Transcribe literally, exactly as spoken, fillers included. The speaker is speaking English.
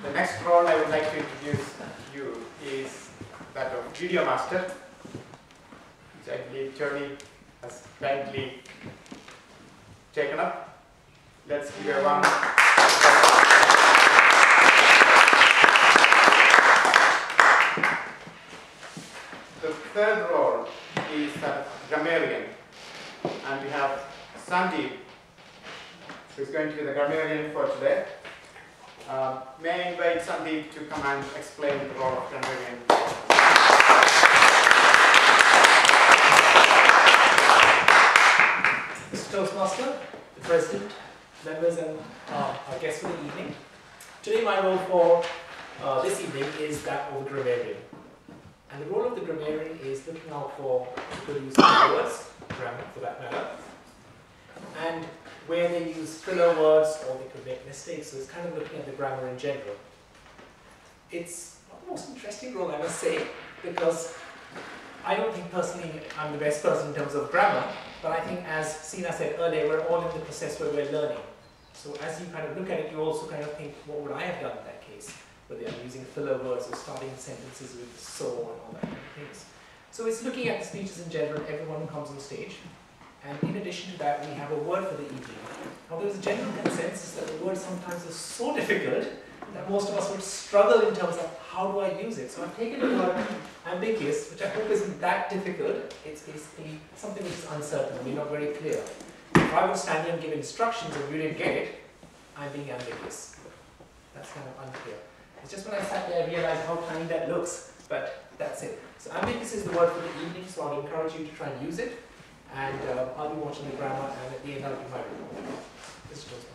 The next role I would like to introduce to you is that of Video Master, which I believe Tony has kindly taken up. Let's give a warm. The third role is that of grammarian, and we have Sandeep, who is going to be the grammarian for today. Uh, may I invite Sandeep to come and explain the role of grammarian? Mister Toastmaster, the President, members and uh, our guests for the evening. Today my role for uh, this evening is that of the grammarian. And the role of the grammarian is looking out for good use of words, grammar for that matter, and where they use filler words or they could make mistakes, so it's kind of looking at the grammar in general. It's not the most interesting role, I must say, because I don't think personally I'm the best person in terms of grammar, but I think, as Sina said earlier, we're all in the process where we're learning. So as you kind of look at it, you also kind of think, what would I have done in that case? Whether I'm using filler words or starting sentences with so and all that kind of things. So it's looking at the speeches in general, everyone who comes on stage. And in addition to that, we have a word for the evening. Now there's a general consensus that the word sometimes is so difficult that most of us would struggle in terms of how do I use it. So I've taken the word ambiguous, which I hope isn't that difficult. It's basically something which is uncertain, we're not very clear. If I would stand here and give instructions and you didn't get it, I'm being ambiguous. That's kind of unclear. It's just when I sat there I realized how tiny that looks, but that's it. So ambiguous is the word for the evening, so I'll encourage you to try and use it. And uh, I'll be watching the grammar, and at the end I'll do my report.